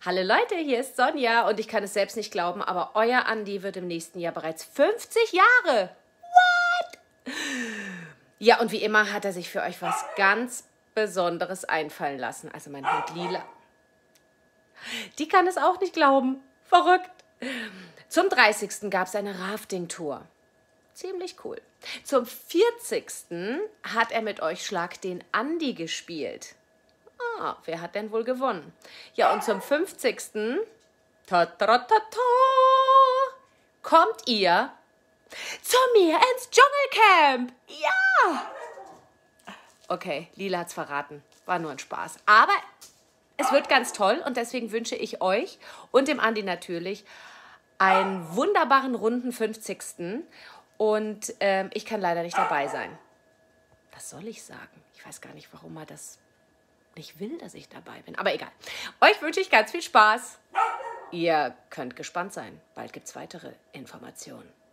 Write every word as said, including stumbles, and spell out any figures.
Hallo Leute, hier ist Sonja und ich kann es selbst nicht glauben, aber euer Andi wird im nächsten Jahr bereits fünfzig Jahre. What? Ja, und wie immer hat er sich für euch was ganz Besonderes einfallen lassen. Also mein Hund Lila. Die kann es auch nicht glauben. Verrückt. Zum dreißigsten gab es eine Rafting-Tour. Ziemlich cool. Zum vierzigsten hat er mit euch Schlag den Andi gespielt. Ah, wer hat denn wohl gewonnen? Ja, und zum fünfzigsten Ta, ta, ta, ta, kommt ihr zu mir ins Dschungelcamp. Ja! Okay, Lila hat's verraten. War nur ein Spaß. Aber es wird ganz toll und deswegen wünsche ich euch und dem Andi natürlich einen wunderbaren runden fünfzigsten Und ähm, ich kann leider nicht dabei sein. Was soll ich sagen? Ich weiß gar nicht, warum er das nicht will, dass ich dabei bin. Aber egal. Euch wünsche ich ganz viel Spaß. Ihr könnt gespannt sein. Bald gibt es weitere Informationen.